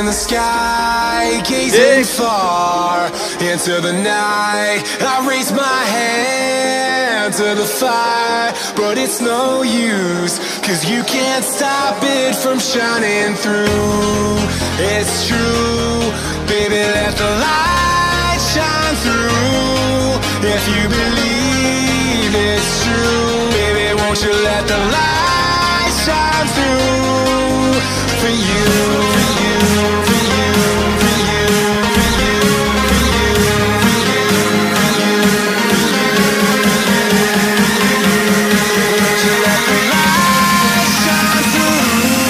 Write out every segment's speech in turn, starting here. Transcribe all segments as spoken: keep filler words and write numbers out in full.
the sky, gazing far into the night. I raise my hand to the fire, but it's no use, cause you can't stop it from shining through. It's true, baby, let the light shine through. If you believe it's true, baby, won't you let the light shine through for you, for you, for you, for you, for you, for you, for you, for you, won't you let the light shine through?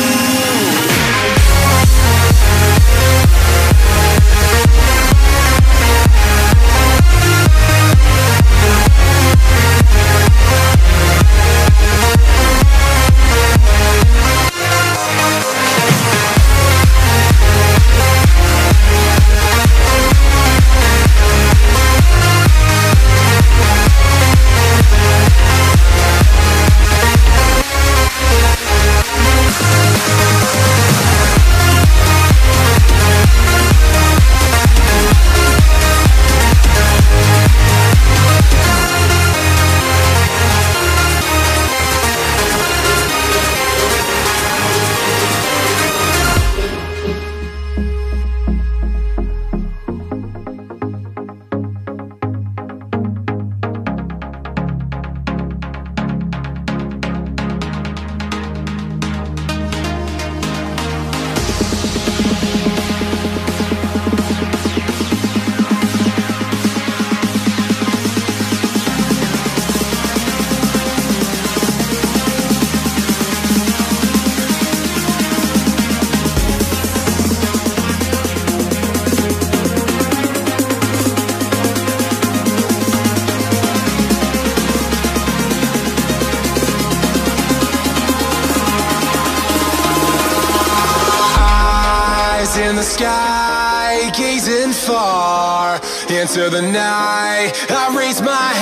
In the sky, gazing far into the night. I raise my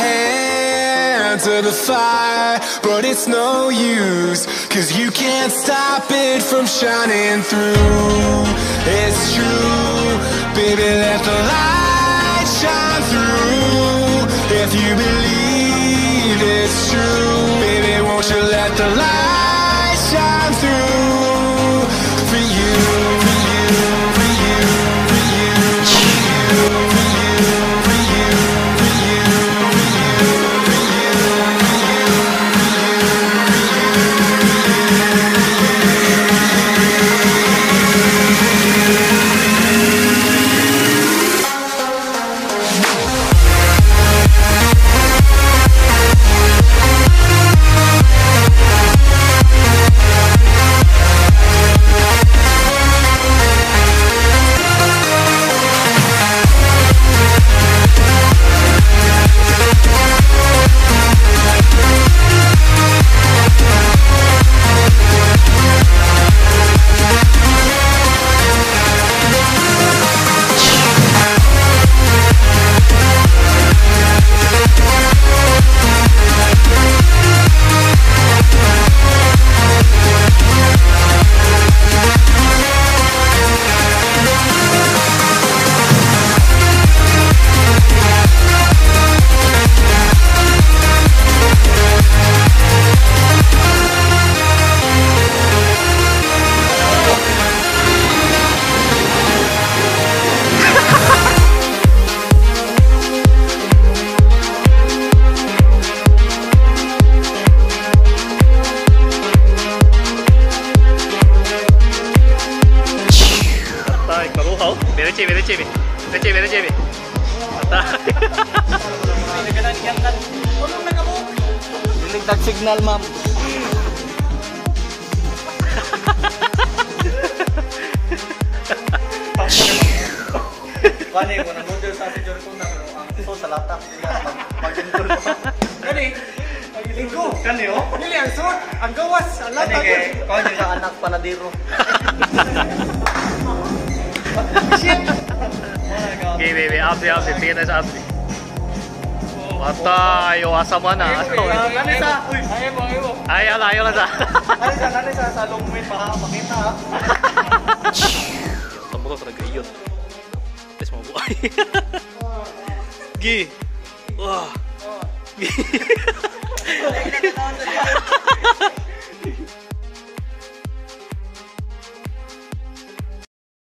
hand to the fire, but it's no use, cause you can't stop it from shining through. It's true, baby, let the light shine through. If you believe it's true, baby, won't you let the light shine through for you, for you, for you, for you, for you, for you, for you, for you, for you, for Beda C B, beda C B, beda C B, beda C B. Patay. Niligtag signal, ma'am. Kani mo nang model sa si Jorko na ang so sa latak. Pag-control mo. Kani Linggo. Kani oh. Dili ang suot, ang gawas, ang latak. Kani kay kani sa anak panadiro. Okay, baby, abdi, abdi, tingin tayo sa abdi. Patay, iwasan mo na. Kani sa, uy, ayaw mo, ayaw mo. Ayaw lang, ayaw lang sa. Kani sa, kani sa, sa long win, makakita ha. Tamo to talaga iyon. Tes mo buhay. Gi. Wah. Gi.